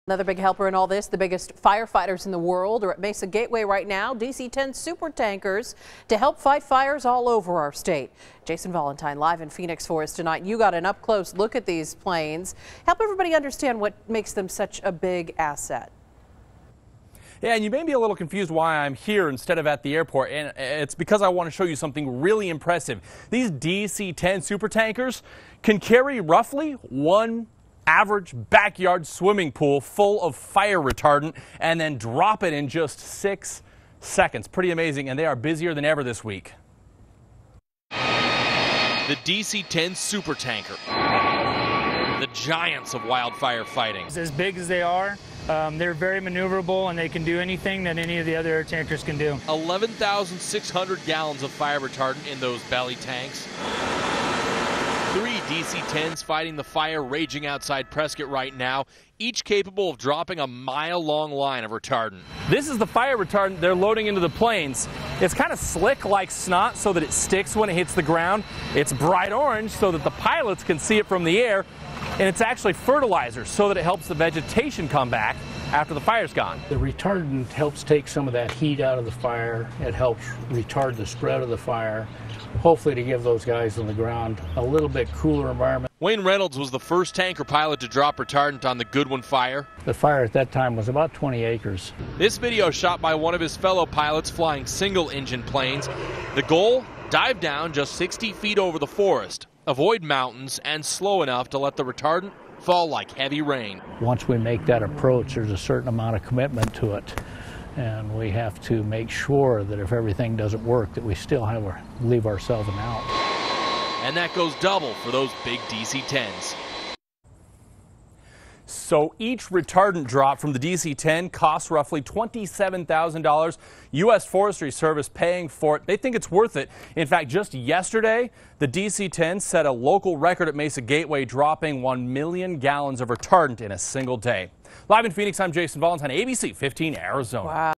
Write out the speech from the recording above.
Another big helper in all this, the biggest firefighters in the world are at Mesa Gateway right now, DC-10 supertankers to help fight fires all over our state. Jason Valentine live in Phoenix for us tonight. You got an up-close look at these planes. Help everybody understand what makes them such a big asset. Yeah, and you may be a little confused why I'm here instead of at the airport, and it's because I want to show you something really impressive. These DC-10 supertankers can carry roughly one average backyard swimming pool full of fire retardant and then drop it in just 6 seconds. Pretty amazing, and they are busier than ever this week. The DC-10 supertanker, the giants of wildfire fighting. As big as they are, they're very maneuverable and they can do anything that any of the other air tankers can do. 11,600 gallons of fire retardant in those belly tanks. 3 DC-10s fighting the fire raging outside Prescott right now, each capable of dropping a mile-long line of retardant. This is the fire retardant they're loading into the planes. It's kind of slick like snot so that it sticks when it hits the ground. It's bright orange so that the pilots can see it from the air. And it's actually fertilizer so that it helps the vegetation come back after the fire's gone. The retardant helps take some of that heat out of the fire. It helps retard the spread of the fire, hopefully to give those guys on the ground a little bit cooler environment. Wayne Reynolds was the first tanker pilot to drop retardant on the Goodwin fire. The fire at that time was about 20 acres. This video shot by one of his fellow pilots flying single-engine planes. The goal? Dive down just 60 feet over the forest, avoid mountains, and slow enough to let the retardant fall like heavy rain. Once we make that approach, there's a certain amount of commitment to it. And we have to make sure that if everything doesn't work, that we still leave ourselves an out. And that goes double for those big DC-10s. So each retardant drop from the DC-10 costs roughly $27,000. U.S. Forestry Service paying for it. They think it's worth it. In fact, just yesterday, the DC-10 set a local record at Mesa Gateway, dropping 1 million gallons of retardant in a single day. Live in Phoenix, I'm Jason Valentine, ABC 15 Arizona. Wow.